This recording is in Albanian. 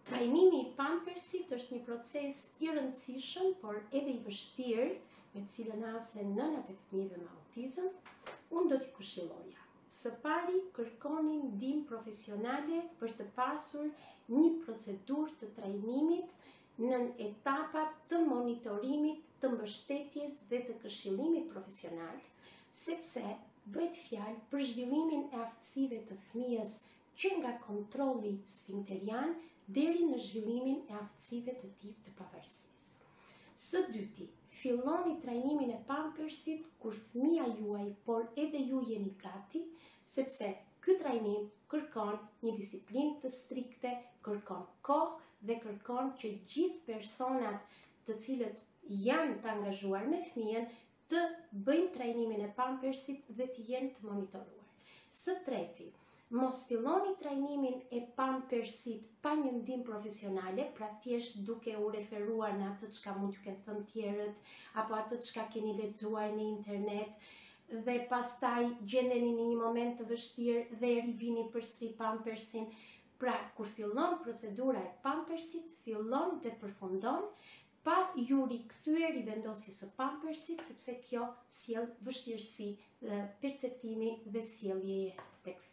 Trajnimi i pampersit është një proces i rëndësishëm, por edhe i vështirë, me cilën hasen nënat e fëmijëve me autizëm. Unë do t'i këshilloja. Së pari, kërkoni ndihmë profesionale për të pasur një procedurë të trajnimit në etapat të monitorimit, të mbeshtetjes dhe të keshillimit profesional, sepse bëhet fjalë për zhvillimin e aftesive të fëmijës që nga kontrolli sfinkterian deri në zhvillimin e aftesive të tip të pavarësisë. Së dyti, filloni trajnimin e pampersit kur fëmia juaj, por edhe ju jeni gati, sepse ky trajnim kërkon një disiplinë të strikte, kërkon kohë dhe kërkon që gjithë personat të cilët janë të angazhuar me fëmijën të bëjnë trajnimin e pampersit dhe të jenë të monitoruar. Së treti, mos filloni trajnimin e pampersit pa një ndihmë profesionale, pra thjesht duke u referuar në atë çka mund t'ju kenë thënë tjerët, apo atë çka keni lexuar në internet, dhe pastaj gjendeni në një moment të vështirë dhe rivini përsëri pampersin. Pra, kur fillon procedura e pampersit, fillon dhe përfundon pa ju rikthyer rivendosjes së pampersit, sepse kjo sjell vështirësi perceptimi dhe sjelljeje tek